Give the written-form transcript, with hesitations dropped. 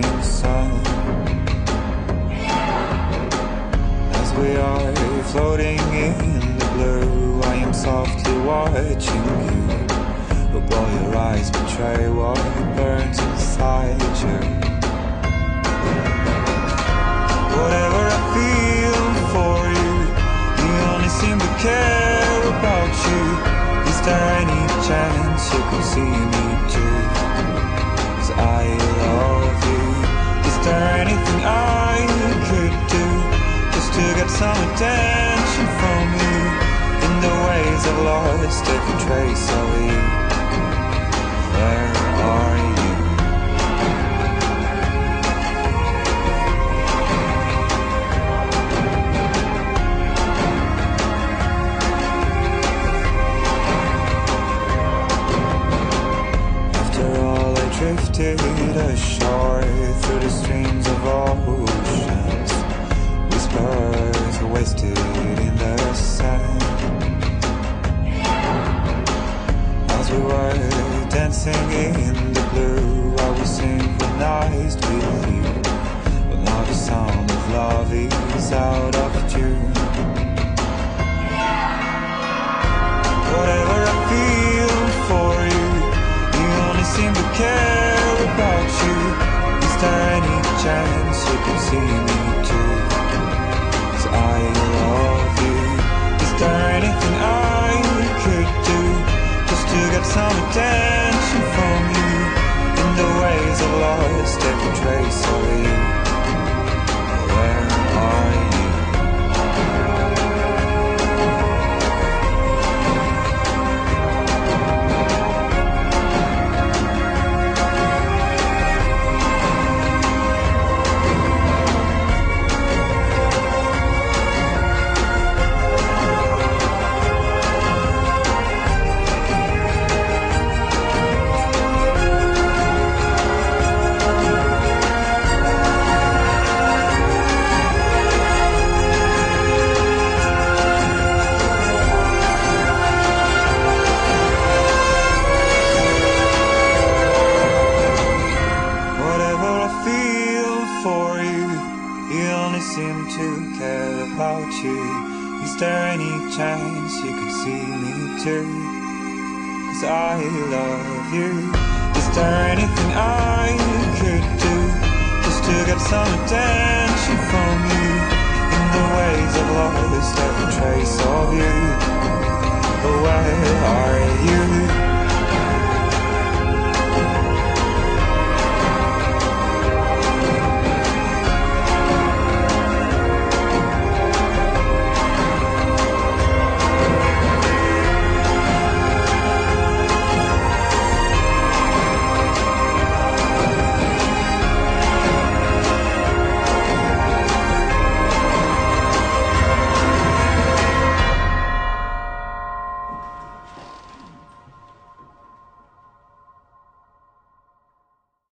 morning sun. As we are floating in the blue, I am softly watching you. But while your eyes betray what burns inside you, whatever I feel for you, you only seem to care about you. Is there any chance you could see me too? 'Cause I love you. Is there anything I could do just to get some attention from you? In the ways I've lost every trace of you. Where are you? After all, I drifted ashore through the streams of oceans. Whispers wasted in the sand. As we were dancing in the blue, I was synchronized with you. But now the sound of love is out of tune. Whatever I feel for you, you only seem to care about you. Is there any chance you could see me too? 'Cause I love you. Is there anything I could do just to get some attention from you? In the ways I've lost every trace of you. Where are you? Seem to care about you. Is there any chance you could see me too? 'Cause I love you. Is there anything I could do just to get some attention from you? In the ways I've lost every trace of you. But where are you?